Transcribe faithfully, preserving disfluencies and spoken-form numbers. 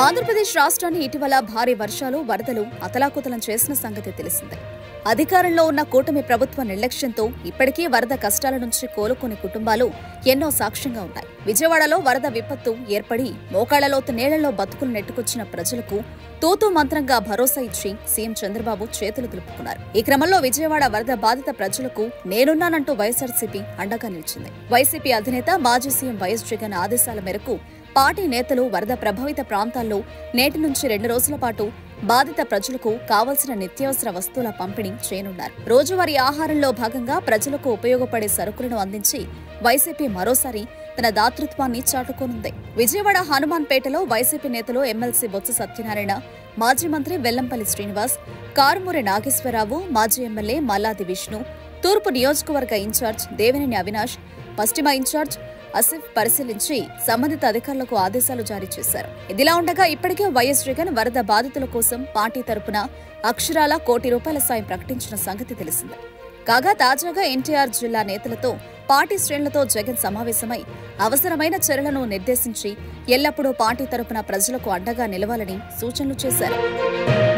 ఆంధ్రప్రదేశ్ రాష్ట్రాన్ని ఇటీవల భారీ వర్షాలు వరదలు అతలాకుతలం చేసిన సంగతి తెలిసిందే. అధికారంలో ఉన్న కూటమి ప్రభుత్వ నిర్లక్ష్యంతో ఇప్పటికీ వరద కష్టాల నుంచి కోలుకునే కుటుంబాలు ఎన్నో సాక్ష్యంగా ఉన్నాయి. విజయవాడలో వరద విపత్తు ఏర్పడి మోకాళ్లలోతు నేళ్లలో బతుకులు నెట్టుకొచ్చిన ప్రజలకు తూతూ మంత్రంగా భరోసా ఇచ్చి సీఎం చంద్రబాబు చేతులు దులుపుకున్నారు. ఈ క్రమంలో విజయవాడ వరద బాధిత ప్రజలకు నేనున్నానంటూ వైఎస్ఆర్సీపీ అండగా నిలిచింది. వైసీపీ అధినేత మాజీ సీఎం వైఎస్ జగన్ ఆదేశాల మేరకు పార్టీ నేతలు వరద ప్రభావిత ప్రాంతాల్లో నేటి నుంచి రెండు రోజుల పాటు బాధిత ప్రజలకు కావలసిన నిత్యావసర వస్తువుల పంపిణీ చేయనున్నారు. రోజువారీ ఆహారంలో భాగంగా ప్రజలకు ఉపయోగపడే సరుకులను అందించి వైసీపీ మరోసారి తన దాతృత్వాన్ని చాటుకోనుంది. విజయవాడ హనుమాన్పేటలో వైసీపీ నేతలు ఎమ్మెల్సీ బొత్స సత్యనారాయణ, మాజీ మంత్రి వెల్లంపల్లి శ్రీనివాస్, కారుమూరి నాగేశ్వరరావు, మాజీ ఎమ్మెల్యే మల్లాది విష్ణు, తూర్పు నియోజకవర్గ ఇన్ఛార్జ్ దేవినేని అవినాష్, పశ్చిమ ఇన్ఛార్జ్ ఆసిఫ్ పరిశీలించి సంబంధిత అధికారులకు ఆదేశాలు జారీ చేశారు. ఇదిలా ఉండగా ఇప్పటికే వైఎస్ జగన్ వరద బాధితుల కోసం పార్టీ తరపున అక్షరాల కోటి రూపాయల సాయం ప్రకటించిన సంగతి తెలిసిందే. కాగా తాజాగా ఎన్టీఆర్ జిల్లా నేతలతో పార్టీ శ్రేణులతో జగన్ సమావేశమై అవసరమైన చర్యలను నిర్దేశించి ఎల్లప్పుడూ పార్టీ తరపున ప్రజలకు అండగా నిలవాలని సూచనలు చేశారు.